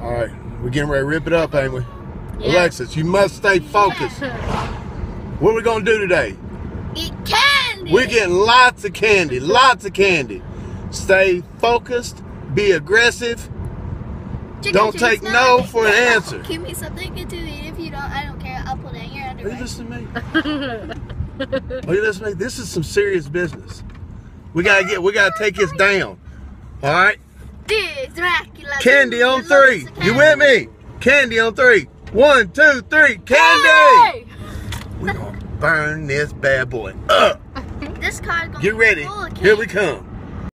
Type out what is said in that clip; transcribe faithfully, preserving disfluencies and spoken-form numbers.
All right, we're getting ready to rip it up, ain't we? Yeah. Alexis, you must stay focused. What are we gonna do today? Eat candy. We're getting lots of candy, lots of candy. Stay focused, be aggressive. Chicken Don't chicken take smell no it. for an answer. Give me something to eat. If you don't, I don't care. I'll put it in your Are underwear. you listening to me? Are you listening to me? This is some serious business. We gotta get, we gotta take this down. All right? This Dracula. Candy on Loves three. the You with me? Candy on three. One, two, three. Candy. Hey! We're gonna burn this bad boy up. This card's gonna Get be ready. full of Here we candy. come.